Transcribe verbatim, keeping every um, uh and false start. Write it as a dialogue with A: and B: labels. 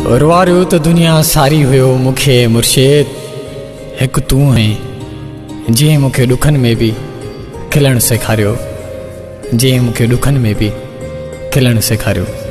A: उरवारियो त दुनिया सारी हुयो मुखे मुर्शिद एक तू है जे मुखे दुखन में भी खिलण सेखारियो जे मुखे दुखन में भी खिलण सेखारियो।